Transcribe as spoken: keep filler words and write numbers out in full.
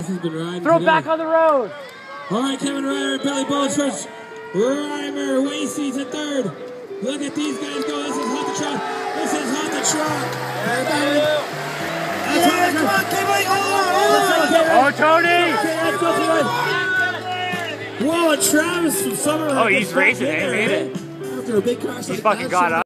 has been riding Throw today. back on the road. All right, Kevin Ryder, Billy Bowstretch, Reimer, Wasey's at third. Look at these guys go. This is Hot the Trot. This is Hot the Trot. Everybody. That's yeah, come on, keep it. Hold on, hold on. Oh, Tony. Okay, let's go for it. Whoa, and Travis from Summer. Oh, he's racing. He made it. After a big crash He like fucking that, got up.